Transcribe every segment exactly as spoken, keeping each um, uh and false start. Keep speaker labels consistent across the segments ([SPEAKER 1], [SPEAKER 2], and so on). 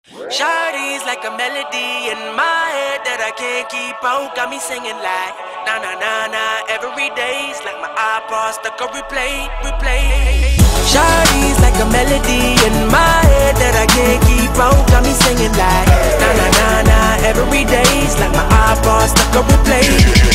[SPEAKER 1] Shawty's like a melody in my head that I can't keep out. Got me singing like na na na na every day's like my iPod stuck on replay, replay. Shawty's like a melody in my head that I can't keep out. Got me singing like na na na na every day's like my iPod stuck on replay,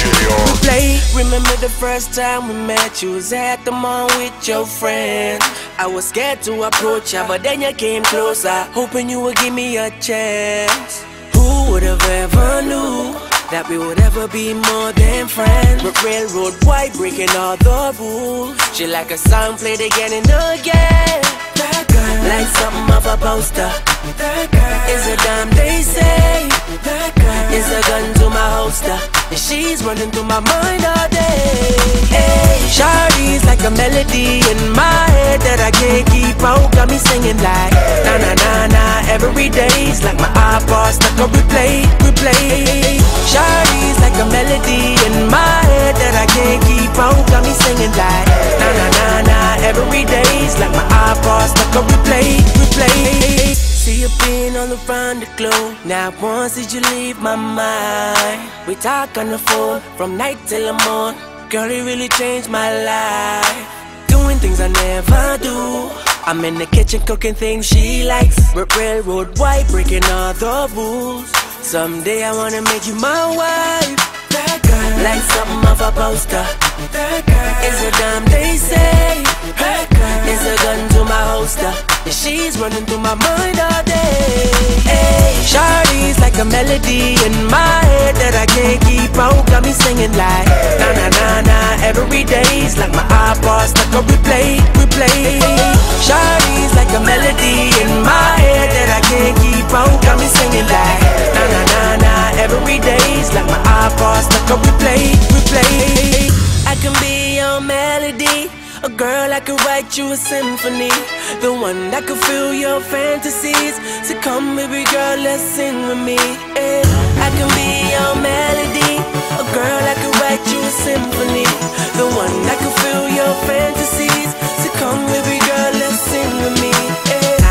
[SPEAKER 1] replay. Remember the first time we met? You was at the mall with your friends. I was scared to approach ya, but then you came closer, hoping you would give me a chance. Who would have ever knew that we would ever be more than friends? But railroad white breaking all the rules. She like a song played again and again. That girl, like something off a poster. That girl is a dime, they say. That girl is a gun to my holster, and she's running through my mind all day. Hey, Shawty's like a melody in my head that I can't keep out. Got me singing like na na na na every day's like my iPod stuck on replay, replay. Shawty's like a melody in my head that I can't keep out. Got me singing like na na na na every day's like my iPod stuck on replay, replay. See you being all around the globe. Not once did you leave my mind. We talk on the phone from night till the morning. Girl, it really changed my life. Doing things I never do. I'm in the kitchen cooking things she likes. Railroad white breaking all the rules. Someday I wanna make you my wife. That girl, like something off a poster. That girl is a dime, they say. That girl is a gun to my holster, and she's running through my mind all day. Hey, Shawty's like a melody in my head that I can't keep out. Got me singing like na na na na every day's like my iPod stuck on replay, replay. Shawty's like a melody in my head that I can't keep out. Got me singing like na na na na every day's like my iPod stuck on replay, replay. I can be your melody, a girl that could write you a symphony, the one that could fill your fantasies. So come baby girl, let's sing with me. Yeah. I can be your melody, a girl that could write you a symphony, the one that could fill your fantasies. So come baby girl, let's sing with me. Yeah.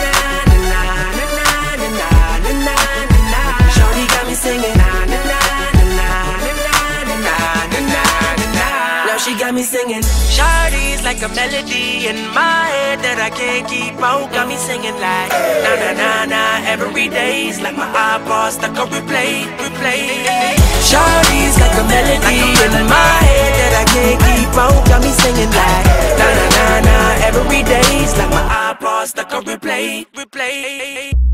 [SPEAKER 1] Shawty got me singing. She got me singing. Shawty's like a melody in my head that I can't keep out. Got me singing like na na na na every day's like my iPod stuck on replay, replay. Shawty's like a melody in my head that I can't keep out. Got me singing like na na na na every day's like my iPod stuck on replay, replay.